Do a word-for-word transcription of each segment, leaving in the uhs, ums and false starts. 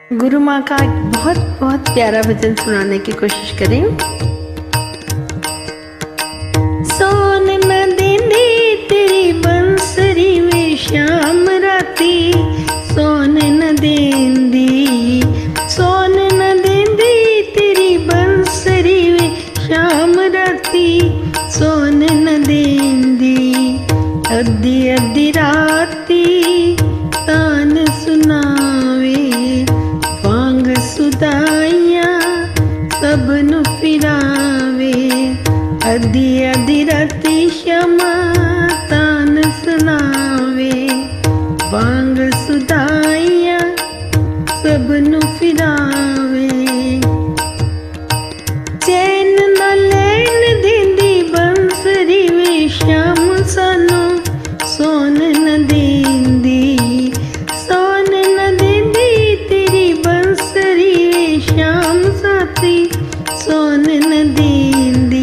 गुरु माँ का एक बहुत बहुत प्यारा भजन सुनाने की कोशिश करें। सोन न देंदी तेरी बंसरी वे श्याम राती, सोन न देंदी, सोन न देंदी तेरी बंसरी वे श्याम राती, सोन न देंदी। अद्धी अद्धी राती तान सुनावे, वांग सुदाइया सबनु फिरावे। अद्धी अद्धी राती श्यामा तान सुनावे, वांग सुदाइया सबनु फिरावे। चैन न लैन देंदी बंसरी वे श्याम सानू, सोन न देंदी, सोन न देंदी तेरी बंसरी वे श्याम साथी, सोन न देंदी।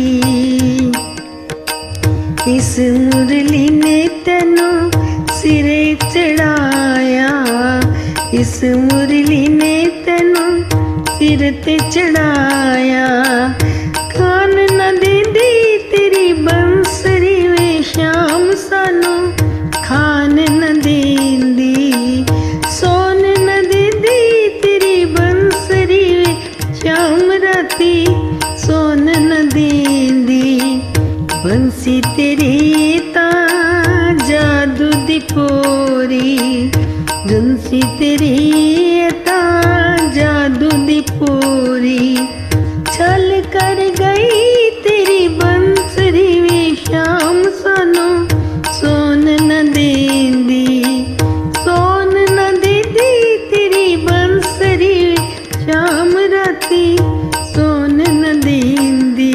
इस मुरली ने तेनू सिरे चढ़ाया, इस मुरली ने तेनू सिर ते चढ़ाया। खान न देंदी तेरी बंसरी वे श्याम सानू, खान न देंदी, सोन न देंदी तेरी बंसरी वे श्याम राती, सोन न देंदी। बंसी तेरी ता जादू दी पोरी, बंसी तेरी ता जादू दी पोरी। छल कर गई तेरी बंसरी वे श्याम सानू, सोन न देंदी, सोन न देंदी तेरी बंसरी वे श्याम राती, सोन न देंदी।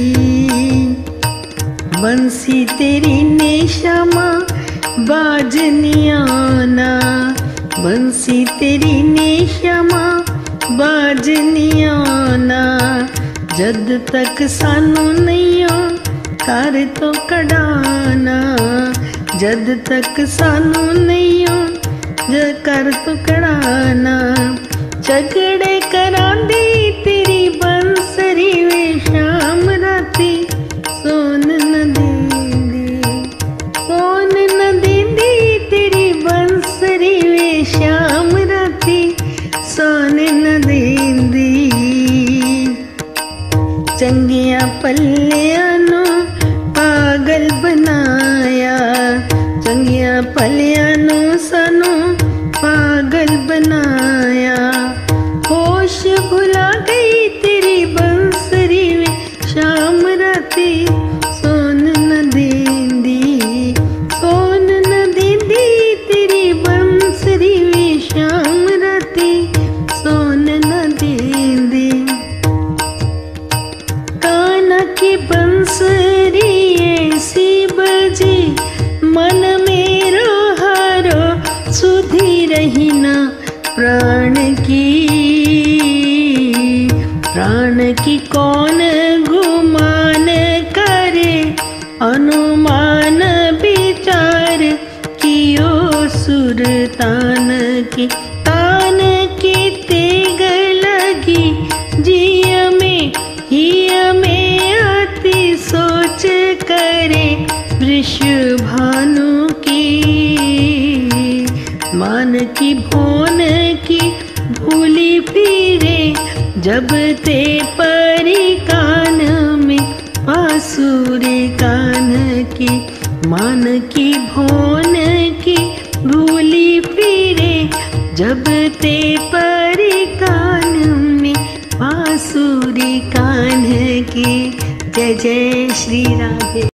बंसी तेरी ने श्यामा बाजनियाना, बंसी तेरी ने श्यामा बाजनियाना। जद तक सानू नैया कर तो कढ़ाना, जद तक सानू नैया कर तो कढ़ाना। झगड़े करांदी तेरी बंसरी वे श्याम राती, सोन न देंदी, सोन न देंदी तेरी बंसरी वे श्याम राती, सोन न देंदी। चंगिया पल्लियां नू पागल बनाया, चंगिया पल्लियां नू सानू पागल बनाया। होश भुला गई तेरी बंसरी वे श्याम राती, सोन न देंदी, सोन न देंदी तेरी बंसरी वे श्याम राती, सोन न देंदी। कान्हा की बंसरी ऐसी बजी, मन मेरो हारो सुधी रही ना प्राण की। प्राण की कौन गुमान करे, अनुमान विचार कियो सुरतान की। तान की तेग लगी जिया में, हिया में आती सोच करे वृषभानु की। मान की भोन की भूली फिरे, जब ते परी कान में बांसुरी कान की। मान की भोन की भूली फिरे, जब ते परी कान में बांसुरी कान की। जय जय श्री राधे।